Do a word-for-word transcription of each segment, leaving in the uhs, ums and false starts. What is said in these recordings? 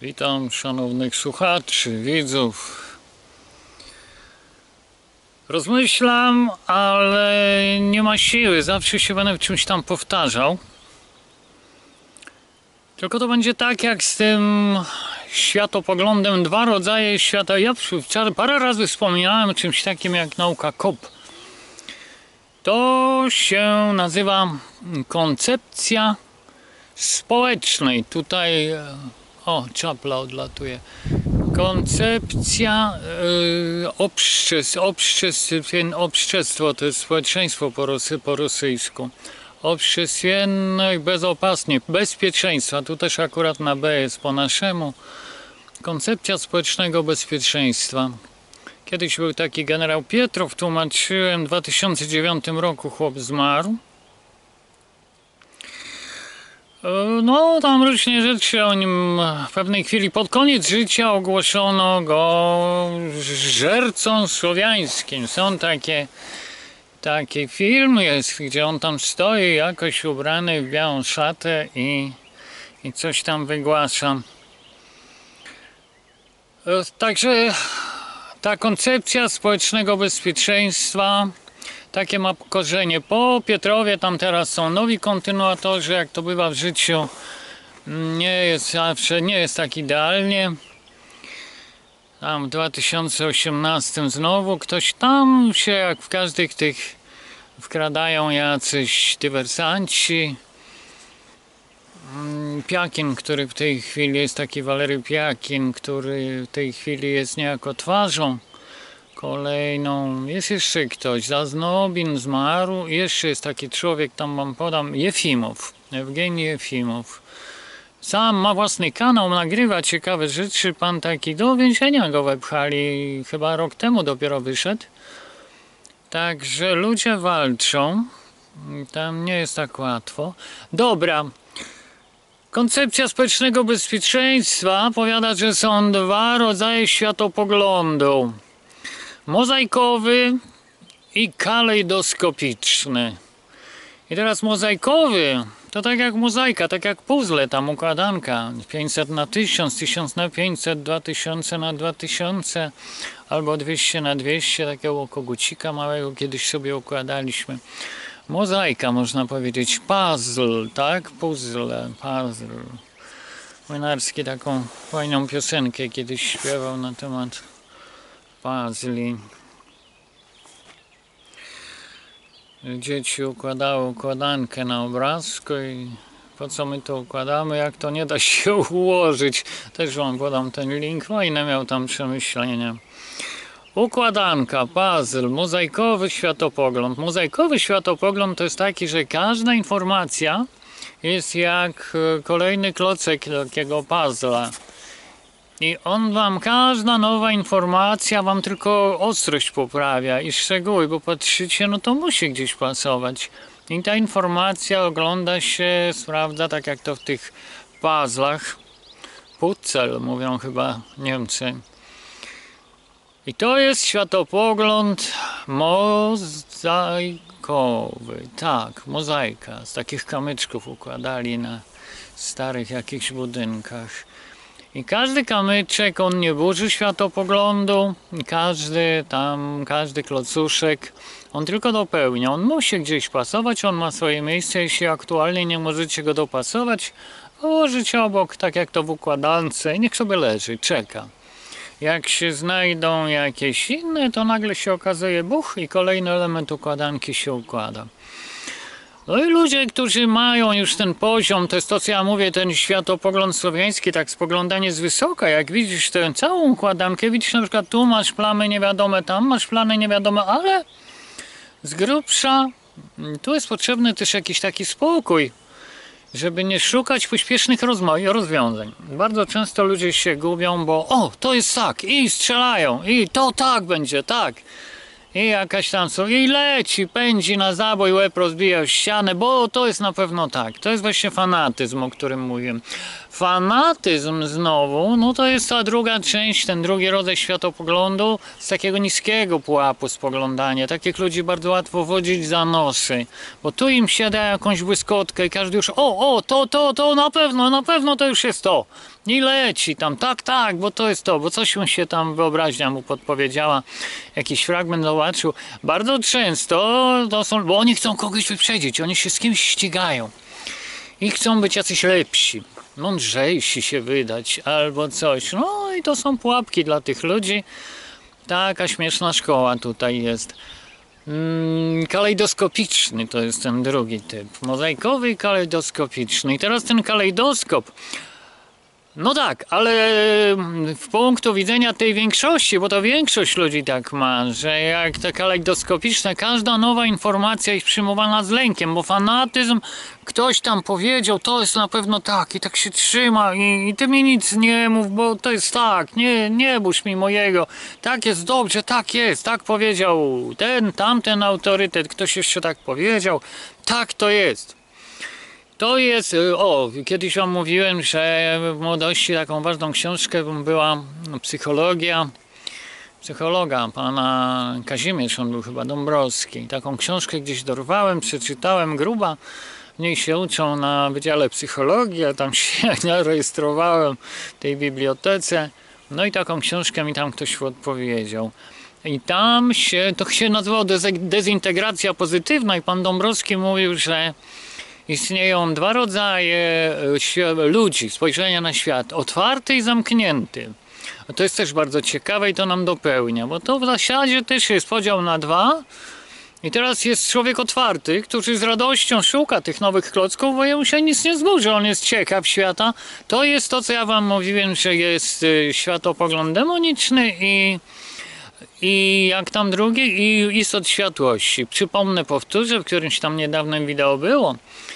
Witam szanownych słuchaczy, widzów. Rozmyślam, ale nie ma siły. Zawsze się będę w czymś tam powtarzał. Tylko to będzie tak jak z tym światopoglądem. Dwa rodzaje świata. Ja parę razy wspominałem o czymś takim jak nauka K O P. To się nazywa koncepcja społecznej. Tutaj... O, czapla odlatuje. Koncepcja yy, obszczes, obszczes, obszczestwo to jest społeczeństwo po, rosy, po rosyjsku. Obszczestwienne i bezopasnie, bezpieczeństwa. Tu też akurat na B jest po naszemu. Koncepcja społecznego bezpieczeństwa. Kiedyś był taki generał Pietrow, tłumaczyłem, w dwa tysiące dziewiątym roku chłop zmarł. No, tam różne rzeczy o nim w pewnej chwili, pod koniec życia ogłoszono go żercą słowiańskim. Są takie, taki film jest, gdzie on tam stoi jakoś ubrany w białą szatę i, i coś tam wygłasza. Także ta koncepcja społecznego bezpieczeństwa takie ma korzenie. Po Pietrowie tam teraz są nowi kontynuatorzy, jak to bywa w życiu. Nie jest zawsze, nie jest tak idealnie. Tam w dwa tysiące osiemnastym znowu ktoś tam się, jak w każdych tych, wkradają jacyś dywersanci. Piakin, który w tej chwili jest taki Walery Piakin, który w tej chwili jest niejako twarzą kolejną. Jest jeszcze ktoś, Zaznobin zmarł, jeszcze jest taki człowiek, tam wam podam, Jefimow, Ewgenij Jefimow. Sam ma własny kanał, nagrywa ciekawe rzeczy, pan taki, do więzienia go wepchali, chyba rok temu dopiero wyszedł. Także ludzie walczą, tam nie jest tak łatwo. Dobra. Koncepcja społecznego bezpieczeństwa powiada, że są dwa rodzaje światopoglądu. Mozaikowy i kalejdoskopiczny. I teraz mozaikowy to tak jak mozaika, tak jak puzzle, tam układanka. pięćset na tysiąc, tysiąc na pięćset, dwa tysiące na dwa tysiące albo dwieście na dwieście, takiego kogucika małego kiedyś sobie układaliśmy. Mozaika, można powiedzieć, puzzle, tak? Puzzle, puzzle. Młynarski taką fajną piosenkę kiedyś śpiewał na temat puzzli. Dzieci układały układankę na obrazku i po co my to układamy, jak to nie da się ułożyć. Też wam podam ten link, fajne miał tam przemyślenia. Układanka, puzzle, mozaikowy światopogląd. Mozaikowy światopogląd to jest taki, że każda informacja jest jak kolejny klocek takiego puzzla. I on wam, każda nowa informacja wam tylko ostrość poprawia i szczegóły, bo patrzycie, no to musi gdzieś pasować. I ta informacja ogląda się, sprawdza, tak jak to w tych puzzlach. Puzzel mówią chyba Niemcy. I to jest światopogląd mozaikowy. Tak, mozaika. Z takich kamyczków układali na starych jakichś budynkach. I każdy kamyczek, on nie burzy światopoglądu. I każdy tam, każdy klocuszek, on tylko dopełnia. On musi gdzieś pasować, on ma swoje miejsce. Jeśli aktualnie nie możecie go dopasować, położycie obok, tak jak to w układance. I niech sobie leży, czeka. Jak się znajdą jakieś inne, to nagle się okazuje buch i kolejny element układanki się układa. No i ludzie, którzy mają już ten poziom, to jest to, co ja mówię, ten światopogląd słowiański, tak spoglądanie z wysoka, jak widzisz tę całą układankę, widzisz na przykład tu masz plamy niewiadome, tam masz plamy niewiadome, ale z grubsza tu jest potrzebny też jakiś taki spokój, żeby nie szukać pośpiesznych rozwiązań. Bardzo często ludzie się gubią, bo o, to jest tak, i strzelają, i to tak będzie, tak. I jakaś tam są, i leci, pędzi na zabój, łeb rozbija w ścianę, bo to jest na pewno tak. To jest właśnie fanatyzm, o którym mówiłem. Fanatyzm znowu, no to jest ta druga część, ten drugi rodzaj światopoglądu z takiego niskiego pułapu spoglądania. Takich ludzi bardzo łatwo wodzić za nosy, bo tu im się da jakąś błyskotkę i każdy już o, o, to, to, to na pewno, na pewno to już jest to. I leci tam, tak, tak, bo to jest to, bo coś mu się tam wyobraźnia mu podpowiedziała, jakiś fragment zobaczył. Bardzo często to są, bo oni chcą kogoś wyprzedzić, oni się z kimś ścigają i chcą być jacyś lepsi, mądrzejsi się wydać albo coś. No i to są pułapki dla tych ludzi. Taka śmieszna szkoła tutaj jest. Mm, kalejdoskopiczny to jest ten drugi typ. Mozaikowy i kalejdoskopiczny. I teraz ten kalejdoskop. No tak, ale w punktu widzenia tej większości, bo to większość ludzi tak ma, że jak te kalejdoskopiczne, każda nowa informacja jest przyjmowana z lękiem, bo fanatyzm, ktoś tam powiedział, to jest na pewno tak i tak się trzyma i, i ty mi nic nie mów, bo to jest tak, nie, nie bóż mi mojego, tak jest dobrze, tak jest, tak powiedział ten, tamten autorytet, ktoś jeszcze tak powiedział, tak to jest. To jest, o, kiedyś wam mówiłem, że w młodości taką ważną książkę była psychologia, psychologa, pana Kazimierz, on był chyba Dąbrowski. Taką książkę gdzieś dorwałem, przeczytałem, gruba, w niej się uczą na Wydziale Psychologii, a tam się rejestrowałem w tej bibliotece, no i taką książkę mi tam ktoś odpowiedział. I tam się, to się nazywało dezintegracja pozytywna i pan Dąbrowski mówił, że istnieją dwa rodzaje ludzi, spojrzenia na świat, otwarty i zamknięty. A to jest też bardzo ciekawe i to nam dopełnia, bo to w zasadzie też jest podział na dwa. I teraz jest człowiek otwarty, który z radością szuka tych nowych klocków, bo jemu się nic nie zburzy, on jest ciekaw świata. To jest to, co ja wam mówiłem, że jest światopogląd demoniczny i I jak tam drugi, i istot światłości. Przypomnę, powtórzę, w którymś tam niedawnym wideo było,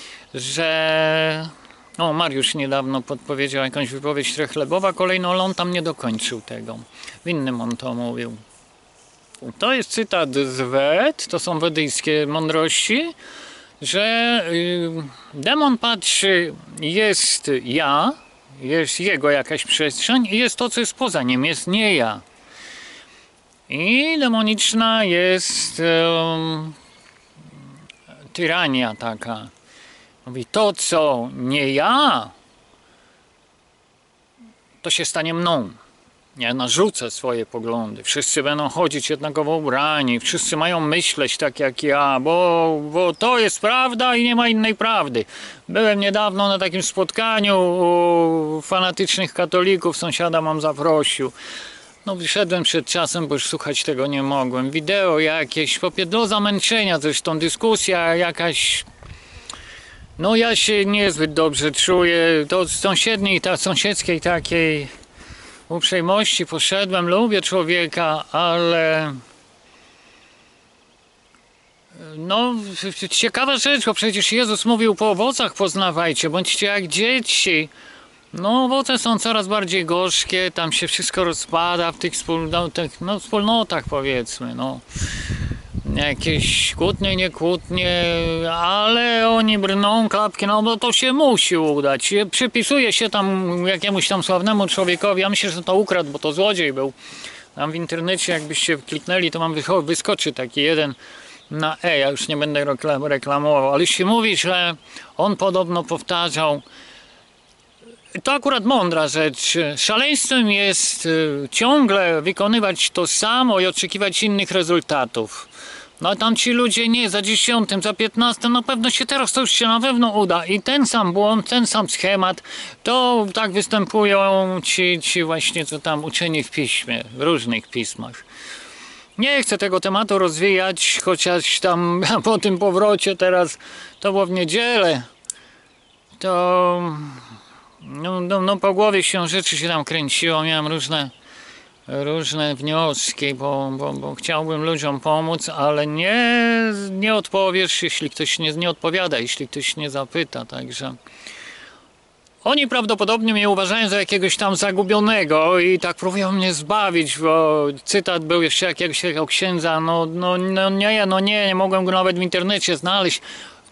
że o, Mariusz niedawno podpowiedział jakąś wypowiedź Trechlewowa kolejną, ale on tam nie dokończył tego. W innym on to mówił. To jest cytat z Wed, to są wedyjskie mądrości, że y, demon patrzy, jest ja, jest jego jakaś przestrzeń i jest to, co jest poza nim, jest nie ja. I demoniczna jest um, tyrania taka. Mówi, to co nie ja, to się stanie mną. Ja narzucę swoje poglądy. Wszyscy będą chodzić jednakowo ubrani. Wszyscy mają myśleć tak jak ja, bo, bo to jest prawda i nie ma innej prawdy. Byłem niedawno na takim spotkaniu u fanatycznych katolików. Sąsiada mam zaprosił. No wyszedłem przed czasem, bo już słuchać tego nie mogłem. Wideo jakieś, do zamęczenia zresztą, dyskusja jakaś. No ja się niezbyt dobrze czuję. Do sąsiedniej, ta, sąsiedzkiej takiej uprzejmości poszedłem. Lubię człowieka, ale no ciekawa rzecz, bo przecież Jezus mówił, po owocach poznawajcie, bądźcie jak dzieci. No owoce są coraz bardziej gorzkie, tam się wszystko rozpada w tych wspólnotach, no, wspólnotach powiedzmy, no. Jakieś kłótnie, nie kłótnie, ale oni brną klapki, no bo to się musi udać. Przypisuje się tam jakiemuś tam sławnemu człowiekowi, ja myślę, że to ukradł, bo to złodziej był. Tam w internecie jakbyście kliknęli, to wam wyskoczy taki jeden na E, ja już nie będę reklamował, ale się mówi, że on podobno powtarzał. To akurat mądra rzecz. Szaleństwem jest ciągle wykonywać to samo i oczekiwać innych rezultatów. No tam ci ludzie nie, za dziesiątym, za piętnastym, na pewno się teraz to już się na pewno uda. I ten sam błąd, ten sam schemat, to tak występują ci, ci właśnie, co tam uczeni w piśmie, w różnych pismach. Nie chcę tego tematu rozwijać, chociaż tam po tym powrocie teraz, to było w niedzielę, to No, no, no po głowie się rzeczy się tam kręciło, miałem różne, różne wnioski, bo, bo, bo chciałbym ludziom pomóc, ale nie, nie odpowiesz, jeśli ktoś nie, nie odpowiada, jeśli ktoś nie zapyta, także oni prawdopodobnie mnie uważają za jakiegoś tam zagubionego i tak próbują mnie zbawić, bo cytat był jeszcze jakiegoś takiego księdza, no, no, no nie, no nie, nie mogłem go nawet w internecie znaleźć.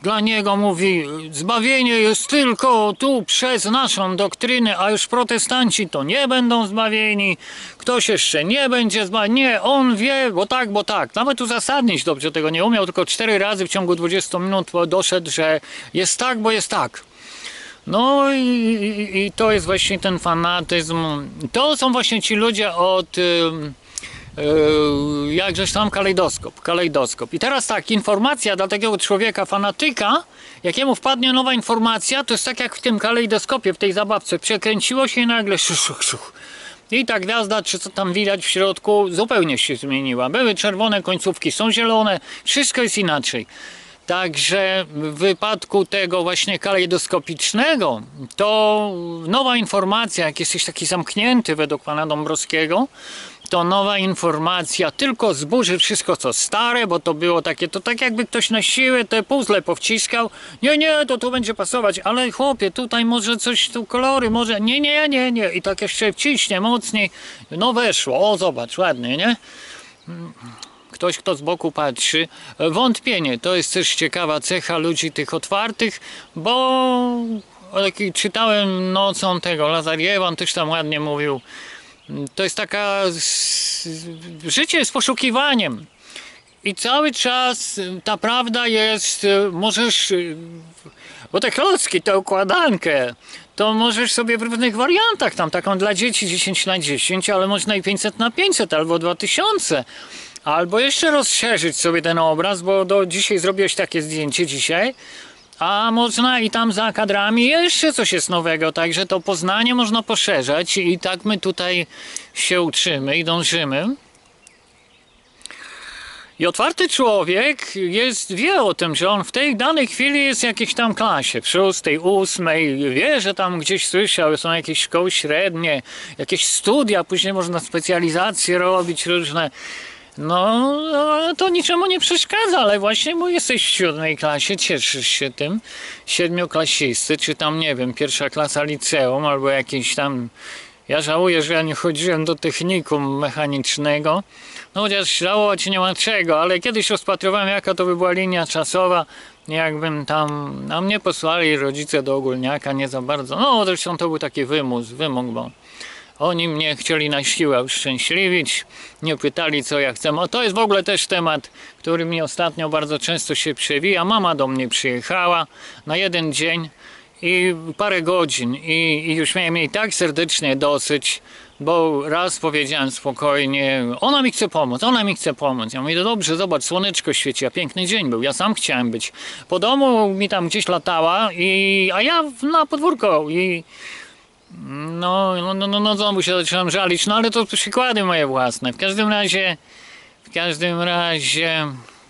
dla niego mówi, zbawienie jest tylko tu przez naszą doktrynę, a już protestanci to nie będą zbawieni, ktoś jeszcze nie będzie zbawiony, nie, on wie, bo tak, bo tak. Nawet uzasadnić dobrze tego nie umiał, tylko cztery razy w ciągu dwudziestu minut doszedł, że jest tak, bo jest tak. No i, i, i to jest właśnie ten fanatyzm. To są właśnie ci ludzie od... Yy, Yy, jakżeś tam kalejdoskop, kalejdoskop. I teraz tak, informacja dla takiego człowieka, fanatyka, jakiemu wpadnie nowa informacja, to jest tak jak w tym kalejdoskopie, w tej zabawce. Przekręciło się i nagle szuch, szuch, szuch. I ta gwiazda, czy co tam widać w środku, zupełnie się zmieniła. Były czerwone końcówki, są zielone, wszystko jest inaczej. Także w wypadku tego właśnie kalejdoskopicznego, to nowa informacja, jak jesteś taki zamknięty według pana Dąbrowskiego, to nowa informacja tylko zburzy wszystko co stare, bo to było takie, to tak jakby ktoś na siłę te puzzle powciskał, nie, nie, to tu będzie pasować, ale chłopie, tutaj może coś, tu kolory, może, nie, nie, nie, nie, i tak jeszcze wciśnie mocniej, no weszło, o zobacz, ładnie, nie? Ktoś, kto z boku patrzy. Wątpienie, to jest też ciekawa cecha ludzi tych otwartych, bo czytałem nocą tego Lazariewa, on też tam ładnie mówił, to jest taka, życie jest poszukiwaniem i cały czas ta prawda jest, możesz, bo te klocki, tę układankę, to możesz sobie w różnych wariantach, tam taką dla dzieci dziesięć na dziesięć, ale można i pięćset na pięćset albo dwa tysiące. Albo jeszcze rozszerzyć sobie ten obraz, bo do dzisiaj zrobiłeś takie zdjęcie dzisiaj, a można i tam za kadrami jeszcze coś jest nowego, także to poznanie można poszerzać i tak my tutaj się uczymy i dążymy. I otwarty człowiek jest, wie o tym, że on w tej danej chwili jest w jakiejś tam klasie, w szóstej, ósmej, wie, że tam gdzieś słyszał, są jakieś szkoły średnie, jakieś studia, później można specjalizacje robić różne. No, to niczemu nie przeszkadza, ale właśnie, bo jesteś w siódmej klasie, cieszysz się tym, siedmioklasisty, czy tam, nie wiem, pierwsza klasa liceum, albo jakieś tam, ja żałuję, że ja nie chodziłem do technikum mechanicznego, no chociaż żałować nie ma czego, ale kiedyś rozpatrywałem, jaka to by była linia czasowa, jakbym tam, a mnie posłali rodzice do ogólniaka, nie za bardzo, no zresztą to był taki wymus, wymóg, bo oni mnie chcieli na siłę uszczęśliwić, nie pytali co ja chcę. O, to jest w ogóle też temat, który mi ostatnio bardzo często się przewija. Mama do mnie przyjechała na jeden dzień i parę godzin i, i już miałem jej tak serdecznie dosyć, bo raz powiedziałem spokojnie, ona mi chce pomóc, ona mi chce pomóc. Ja mówię, no dobrze, zobacz, słoneczko świeci, a piękny dzień był, ja sam chciałem być. Po domu mi tam gdzieś latała, i, a ja na podwórko i No, no, no, no, no znowu się zaczynam żalić, no ale to przykłady moje własne. W każdym razie, w każdym razie,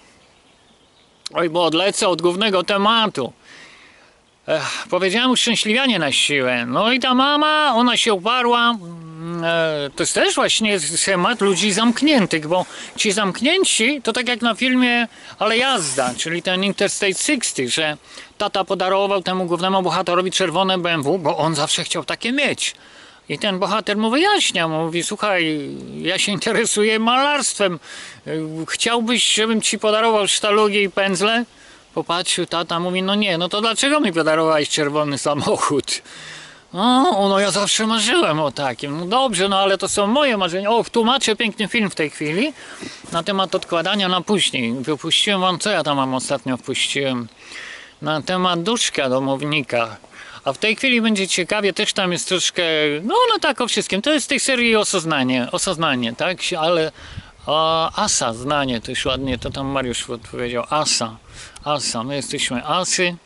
oj, bo odlecę od głównego tematu. Ech, powiedziałem uszczęśliwianie na siłę. No i ta mama, ona się uparła. E, to jest też właśnie temat ludzi zamkniętych, bo ci zamknięci to tak jak na filmie Ale jazda, czyli ten Interstate sześćdziesiąt, że tata podarował temu głównemu bohaterowi czerwone B M W, bo on zawsze chciał takie mieć. I ten bohater mu wyjaśnia, mówi, słuchaj, ja się interesuję malarstwem, chciałbyś, żebym ci podarował sztalugi i pędzle? Popatrzył tata, mówi, no nie, no to dlaczego mi podarowałeś czerwony samochód? No, no ja zawsze marzyłem o takim. No dobrze, no ale to są moje marzenia. O, tłumaczę piękny film w tej chwili na temat odkładania na później. Wypuściłem wam, co ja tam mam ostatnio wpuściłem, na temat duszka domownika. A w tej chwili będzie ciekawie, też tam jest troszkę, no no tak o wszystkim. To jest z tej serii Osoznanie, Osoznanie, tak? Ale a, Asa, znanie, to już ładnie, to tam Mariusz odpowiedział. Asa, Asa, my jesteśmy Asy.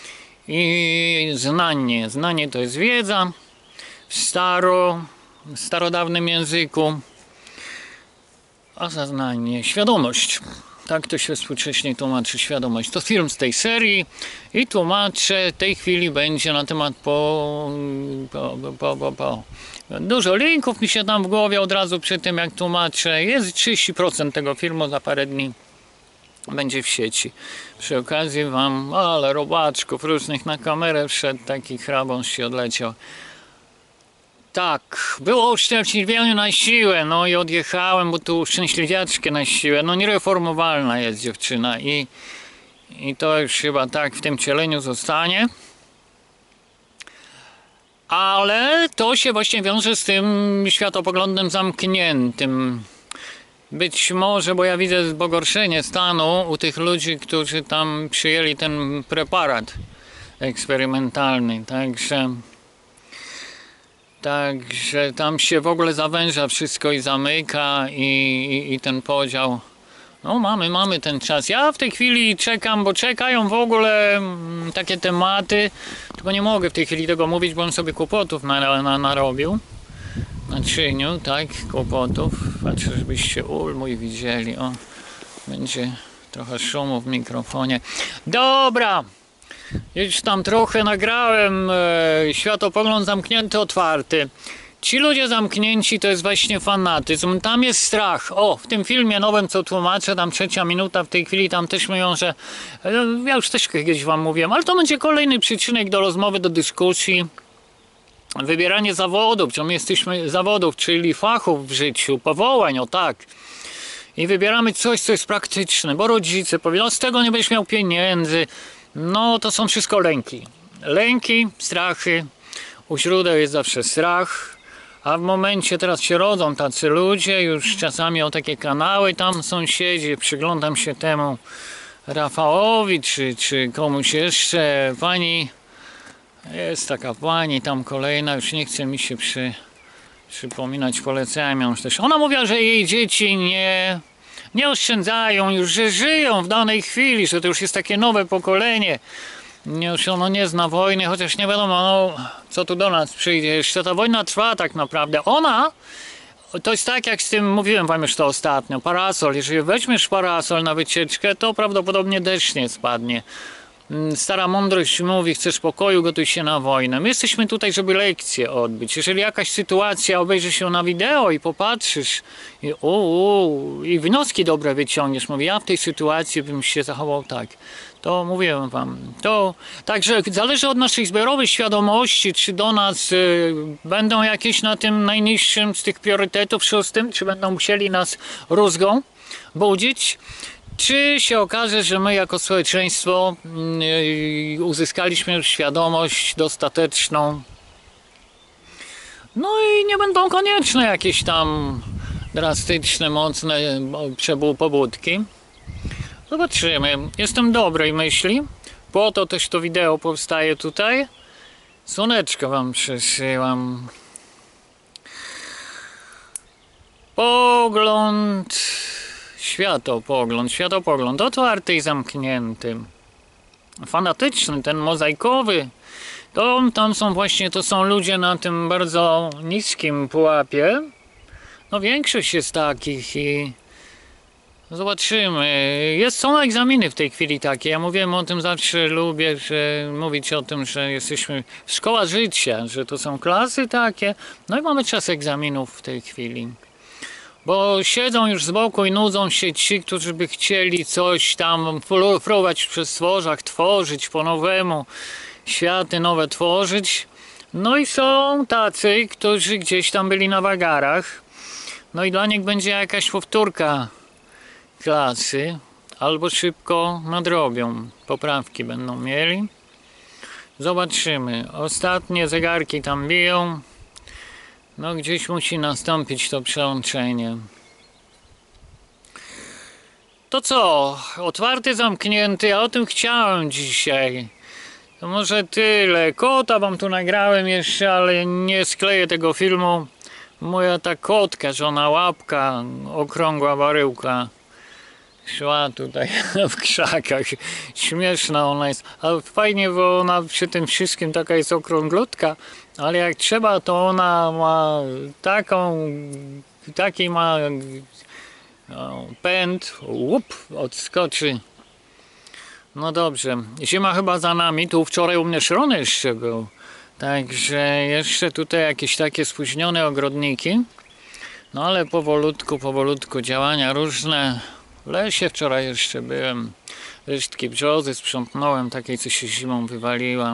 I znanie, znanie to jest wiedza w staro, w starodawnym języku, a zaznanie, świadomość. Tak to się współcześnie tłumaczy, świadomość. To film z tej serii i tłumaczę, w tej chwili będzie na temat po, po, po, po, po. Dużo linków mi się tam w głowie od razu przy tym jak tłumaczę. Jest trzydzieści procent tego filmu, za parę dni będzie w sieci. Przy okazji wam, ale robaczków różnych na kamerę wszedł, taki hrabąs się odleciał. Tak, było uszczęśliwianie na siłę, no i odjechałem, bo tu uszczęśliwiaczkę na siłę, no niereformowalna jest dziewczyna i, I to już chyba tak w tym cieleniu zostanie. Ale to się właśnie wiąże z tym światopoglądem zamkniętym. Być może, bo ja widzę pogorszenie stanu u tych ludzi, którzy tam przyjęli ten preparat eksperymentalny. Także, także tam się w ogóle zawęża wszystko i zamyka i, i, i ten podział. No mamy, mamy ten czas. Ja w tej chwili czekam, bo czekają w ogóle mm, takie tematy, tylko nie mogę w tej chwili tego mówić, bo on sobie kłopotów na, na, narobił. Naczyniu, tak, kłopotów. Patrzę, żebyście ul mój widzieli. O, będzie trochę szumu w mikrofonie. Dobra, już tam trochę nagrałem. E, światopogląd zamknięty, otwarty. Ci ludzie zamknięci to jest właśnie fanatyzm. Tam jest strach. O, w tym filmie nowym, co tłumaczę, tam trzecia minuta w tej chwili, tam też mówią, że e, ja już też kiedyś wam mówiłem, ale to będzie kolejny przyczynek do rozmowy, do dyskusji. Wybieranie zawodów, czym jesteśmy zawodów, czyli fachów w życiu, powołań, o tak. I wybieramy coś, co jest praktyczne, bo rodzice powiedzą, no z tego nie będziesz miał pieniędzy. No to są wszystko lęki. Lęki, strachy. U źródeł jest zawsze strach. A w momencie teraz się rodzą tacy ludzie, już czasami o takie kanały tam sąsiedzi, przyglądam się temu Rafałowi, czy, czy komuś jeszcze, pani. Jest taka pani tam kolejna, już nie chce mi się przy, przypominać, polecałem ją już też. Ona mówiła, że jej dzieci nie, nie oszczędzają już, że żyją w danej chwili, że to już jest takie nowe pokolenie. Już ono nie zna wojny, chociaż nie wiadomo, no, co tu do nas przyjdzie. Jeszcze ta wojna trwa tak naprawdę. Ona, to jest tak jak z tym, mówiłem wam już to ostatnio, parasol. Jeżeli weźmiesz parasol na wycieczkę, to prawdopodobnie deszcz nie spadnie. Stara mądrość mówi, chcesz pokoju, gotuj się na wojnę. My jesteśmy tutaj, żeby lekcje odbyć. Jeżeli jakaś sytuacja obejrzy się na wideo i popatrzysz i, u, u, i wnioski dobre wyciągniesz, mówię, ja w tej sytuacji bym się zachował tak. To mówiłem wam. To także zależy od naszej zbiorowej świadomości, czy do nas y, będą jakieś na tym najniższym z tych priorytetów szóstym, czy będą musieli nas rózgą budzić. Czy się okaże, że my jako społeczeństwo yy, uzyskaliśmy już świadomość dostateczną, no i nie będą konieczne jakieś tam drastyczne, mocne pobudki. Zobaczymy. Jestem dobrej myśli, po to też to wideo powstaje tutaj. Słoneczko wam przesyłam. Pogląd... Światopogląd, światopogląd otwarty i zamknięty. Fanatyczny, ten mozaikowy. To tam są właśnie, to są ludzie na tym bardzo niskim pułapie. No większość jest takich i zobaczymy. Jest, są egzaminy w tej chwili takie. Ja mówiłem o tym zawsze, lubię że mówić o tym, że jesteśmy szkoła życia, że to są klasy takie. No i mamy czas egzaminów w tej chwili. Bo siedzą już z boku i nudzą się ci, którzy by chcieli coś tam fruwać w przestworzach, tworzyć po nowemu, światy nowe tworzyć. No i są tacy, którzy gdzieś tam byli na wagarach. No i dla nich będzie jakaś powtórka klasy, albo szybko nadrobią, poprawki będą mieli. Zobaczymy. Ostatnie zegarki tam biją. No gdzieś musi nastąpić to przełączenie. To co? Otwarty, zamknięty, ja o tym chciałem dzisiaj. To może tyle. Kota wam tu nagrałem jeszcze, ale nie skleję tego filmu. Moja ta kotka, żona łapka, okrągła baryłka, szła tutaj w krzakach. Śmieszna ona jest. Ale fajnie, bo ona przy tym wszystkim taka jest okrąglutka. Ale jak trzeba, to ona ma taką, taki ma no, pęd, łup, odskoczy. No dobrze, zima chyba za nami, tu wczoraj u mnie szron jeszcze był. Także jeszcze tutaj jakieś takie spóźnione ogrodniki. No ale powolutku, powolutku działania różne. W lesie wczoraj jeszcze byłem. Resztki brzozy sprzątnąłem, takiej co się zimą wywaliła.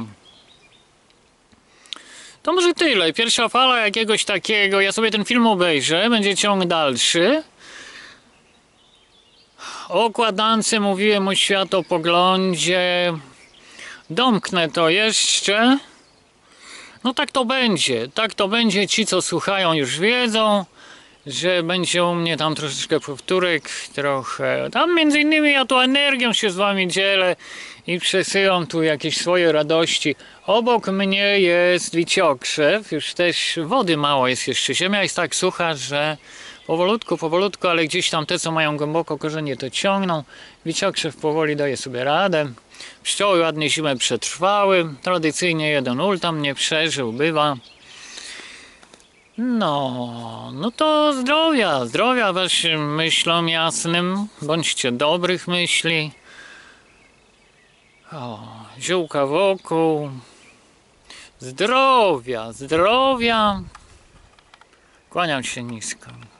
To może tyle. Pierwsza fala jakiegoś takiego. Ja sobie ten film obejrzę. Będzie ciąg dalszy. O układance mówiłem, o światopoglądzie. Domknę to jeszcze. No tak to będzie, tak to będzie. Ci, co słuchają, już wiedzą, że będzie u mnie tam troszeczkę powtórek, trochę. Tam między innymi ja tu energią się z wami dzielę i przesyłam tu jakieś swoje radości. Obok mnie jest wiciokrzew, już też wody mało jest jeszcze. Ziemia jest tak sucha, że powolutku, powolutku, ale gdzieś tam te, co mają głęboko korzenie, to ciągną. Wiciokrzew powoli daje sobie radę. Pszczoły ładnie zimę przetrwały. Tradycyjnie jeden ul tam nie przeżył, bywa. No, no to zdrowia, zdrowia waszym myślom jasnym. Bądźcie dobrych myśli. O, ziółka wokół. Zdrowia, zdrowia. Kłaniam się nisko.